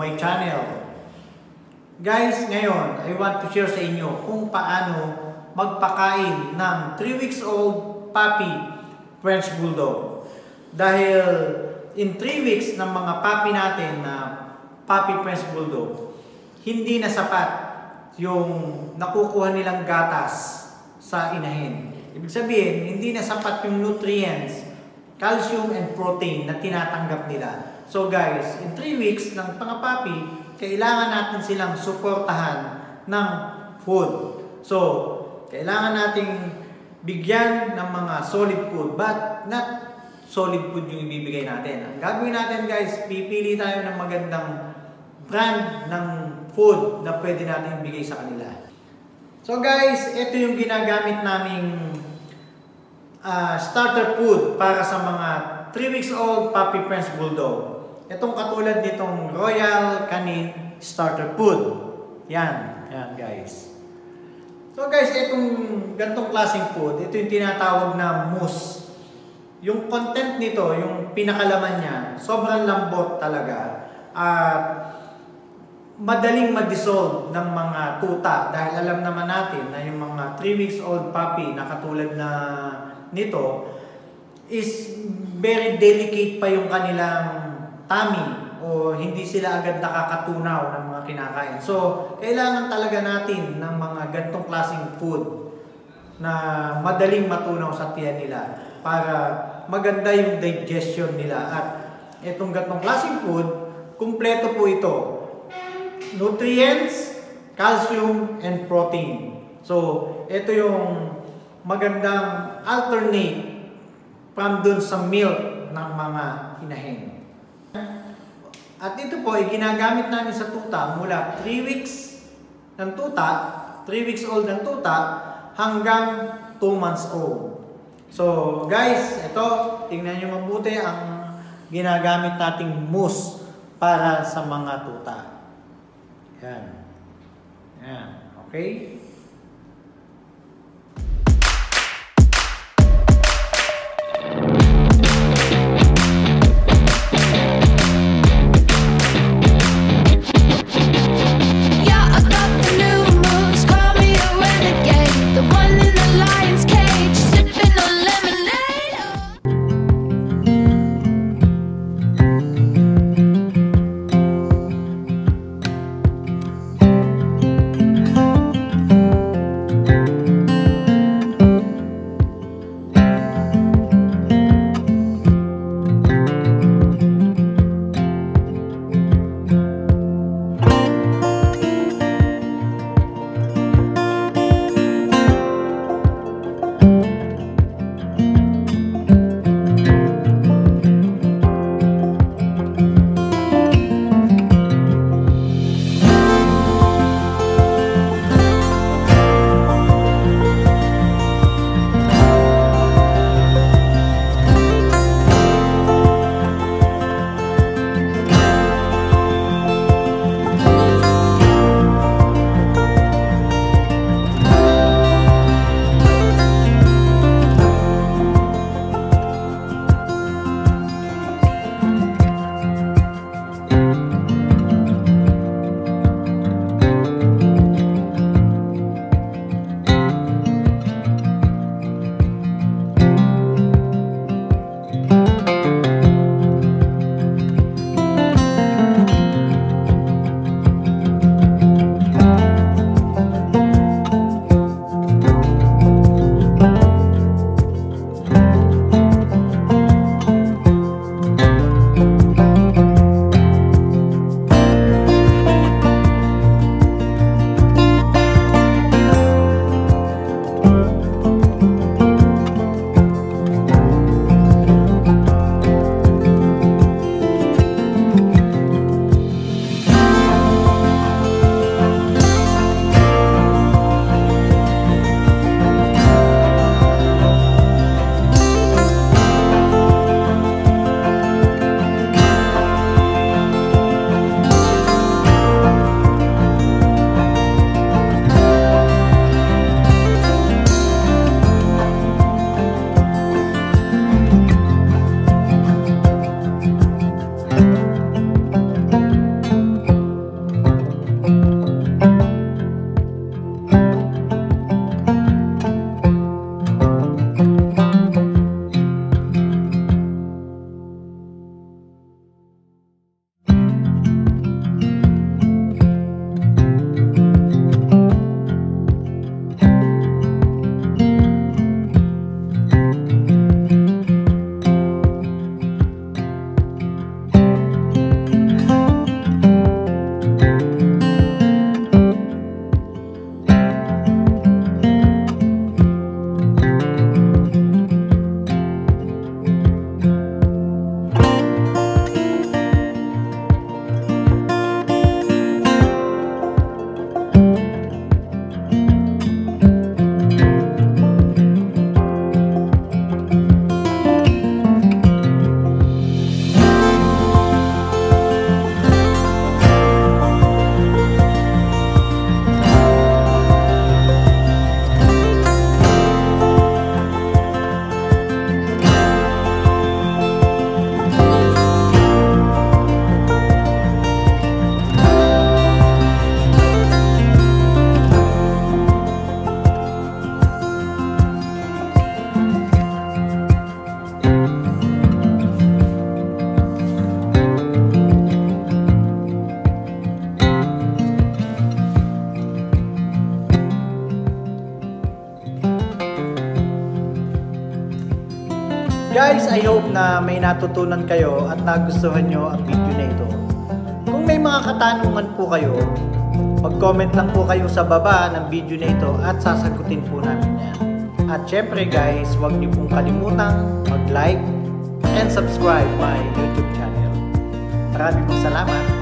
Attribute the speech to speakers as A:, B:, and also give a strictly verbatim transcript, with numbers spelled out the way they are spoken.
A: my channel. Guys, ngayon, I want to share sa inyo kung paano magpakain ng three weeks old puppy French Bulldog. Dahil in three weeks ng mga puppy natin na puppy French Bulldog, hindi na sapat yung nakukuha nilang gatas sa inahin. Ibig sabihin, hindi na sapat yung nutrients, calcium and protein na tinatanggap nila. So guys, in three weeks ng mga puppy, kailangan natin silang suportahan ng food. So, kailangan nating bigyan ng mga solid food, but not solid food yung ibibigay natin. Ang gagawin natin guys, pipili tayo ng magandang brand ng food na pwede natin ibigay sa kanila. So guys, ito yung ginagamit naming uh, starter food para sa mga three weeks old puppy French Bulldog. Itong katulad nitong Royal Canin starter food. Yan, yan guys. So guys, itong gantong klaseng food, ito yung tinatawag na mousse. Yung content nito, yung pinakalaman niya, sobrang lambot talaga. At madaling ma-dissolve ng mga tuta. Dahil alam naman natin na yung mga three weeks old puppy na katulad na nito is very delicate pa yung kanilang tummy o hindi sila agad nakakatunaw ng mga kinakain. So, kailangan talaga natin ng mga gantong klaseng food na madaling matunaw sa tiyan nila para maganda yung digestion nila. At itong gantong klaseng food, kumpleto po ito. Nutrients, calcium, and protein. So, ito yung magandang alternate from dun sa milk ng mga inahin. At ito po ay ginagamit namin sa tuta mula three weeks ng tuta, three weeks old ng tuta hanggang two months old. So guys, ito, tingnan nyo mabuti ang ginagamit nating mousse para sa mga tuta. Yan. Yan. Okay? Guys, I hope na may natutunan kayo at nagustuhan nyo ang video na ito. Kung may mga katanungan po kayo, mag-comment lang po kayo sa baba ng video na ito at sasagutin po namin yan. At syempre guys, huwag niyo pong kalimutang mag-like and subscribe my YouTube channel. Maraming pong salamat!